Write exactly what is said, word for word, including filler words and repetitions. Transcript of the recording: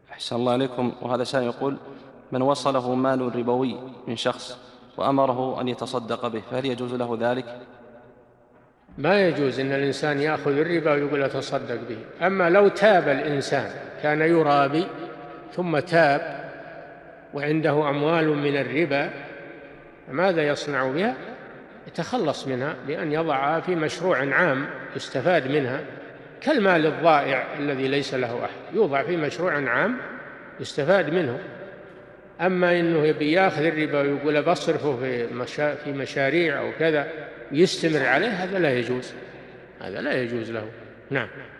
أحسن الله عليكم. وهذا سائل يقول: من وصله مال ربوي من شخص وأمره أن يتصدق به، فهل يجوز له ذلك؟ ما يجوز أن الإنسان يأخذ الربا ويقول أتصدق به. أما لو تاب الإنسان، كان يرابي ثم تاب وعنده أموال من الربا، ماذا يصنع بها؟ يتخلص منها بأن يضعها في مشروع عام يستفاد منها، كالمال الضائع الذي ليس له أحد، يوضع في مشروع عام يستفاد منه. أما إنه يبي ياخذ الربا ويقول بصرفه في مشا... في مشاريع أو كذا ويستمر عليه، هذا لا يجوز، هذا لا يجوز له. نعم.